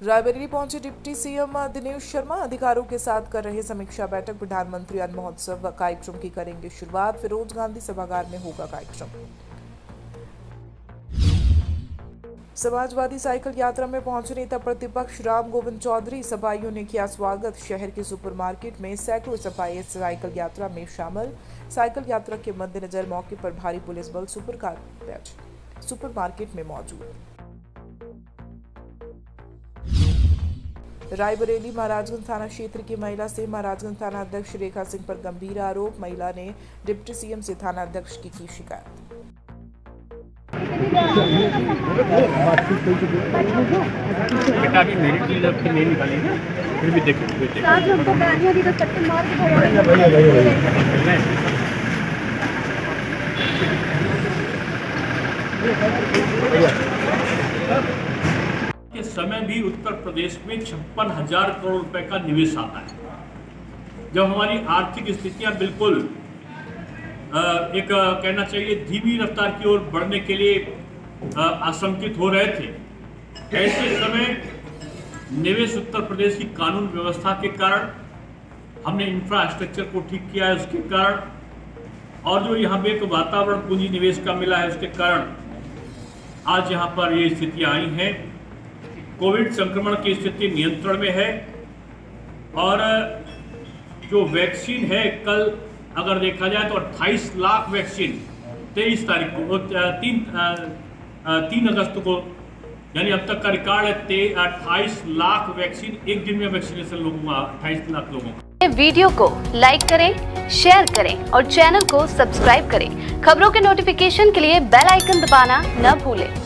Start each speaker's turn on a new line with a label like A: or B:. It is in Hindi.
A: रायबरेली पहुंचे डिप्टी सीएम दिनेश शर्मा अधिकारियों के साथ कर रहे समीक्षा बैठक। प्रधानमंत्री अन्न महोत्सव कार्यक्रम की करेंगे शुरुआत। फिरोज गांधी सभागार में होगा कार्यक्रम। समाजवादी साइकिल यात्रा में पहुंचे नेता प्रतिपक्ष राम गोविंद चौधरी। सफाइयों ने किया स्वागत। शहर के सुपरमार्केट में सैकड़ों सफाई साइकिल यात्रा में शामिल। साइकिल यात्रा के मद्देनजर मौके पर भारी पुलिस बल सुपरमार्केट में मौजूद। रायबरेली महाराजगंज थाना क्षेत्र की महिला से महाराजगंज थाना अध्यक्ष रेखा सिंह पर गंभीर आरोप। महिला ने डिप्टी सीएम से थाना अध्यक्ष की शिकायत।
B: बेटा अभी मेरी चीज अब नहीं निकाली ना, फिर भी देखो इस समय भी उत्तर प्रदेश में 56,000 करोड़ रुपए का निवेश आता है। जब हमारी आर्थिक स्थितियां बिल्कुल एक कहना चाहिए धीमी रफ्तार की ओर बढ़ने के लिए आशंकित हो रहे थे, ऐसे समय निवेश उत्तर प्रदेश की कानून व्यवस्था के कारण, हमने इंफ्रास्ट्रक्चर को ठीक किया है उसके कारण, और जो यहाँ पे एक वातावरण पूंजी निवेश का मिला है उसके कारण आज यहाँ पर ये स्थितियाँ आई हैं। कोविड संक्रमण की स्थिति नियंत्रण में है और जो वैक्सीन है, कल अगर देखा जाए तो 28 लाख वैक्सीन 23 तारीख को 3 अगस्त को, यानी अब तक का रिकॉर्ड है 28 लाख वैक्सीन एक दिन में वैक्सीनेशन लोगों का, 28 लाख लोगों का।
C: वीडियो को लाइक करें, शेयर करें और चैनल को सब्सक्राइब करें। खबरों के नोटिफिकेशन के लिए बेल आइकन दबाना न भूलें।